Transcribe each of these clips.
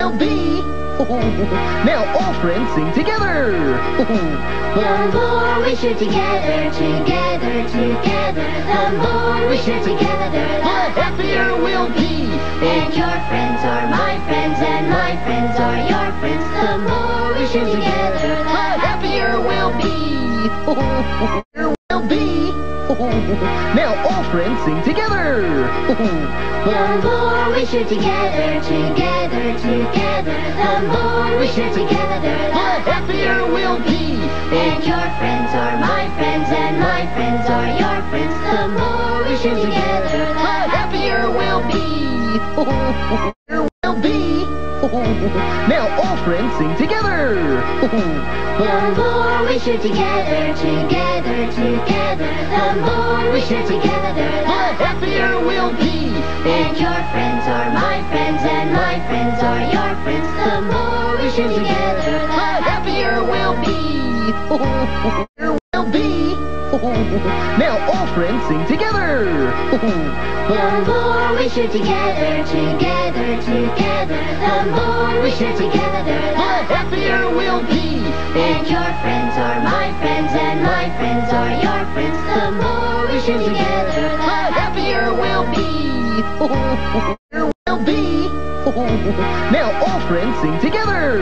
will be. Now all friends sing together. The more we share together, together, together, the more we share together, The happier we'll be. and your friends are my friends, and my friends are your friends. The more we share together, The happier we'll be. Will be. Now all friends sing together. the more we share together, together, together, the more we share together, The happier we'll be. and your friends are my friends, and my friends are your friends. The more we share together, The happier we'll be. Will be. Now all friends sing together. the more we share together, together, together, the more we share together, The happier we'll be. and your friends are my friends, and my friends are your friends. The more we share together, The happier we'll be. Will be. Now all friends sing together. the more we share together, together, together, the more we share together, The happier we'll be. and your friends are my friends, and my friends are your friends. The more we share together, The happier we'll be. Will be. Now all friends sing together.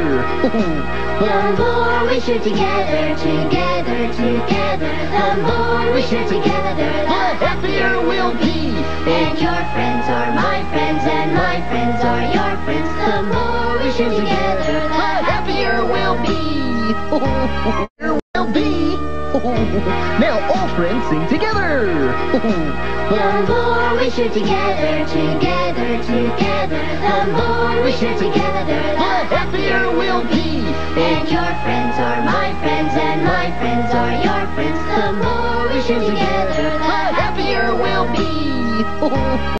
the more we share together, together, together, the more we share together, The happier we'll be. and your friends are my friends, and my friends are your friends. The more we share together, The happier we'll be. Will be. Now all friends sing together. the more we share together, together, together, the more we share together, The happier we'll be. and your friends are my friends, and my friends are your friends. The more we share together, The happier we'll be.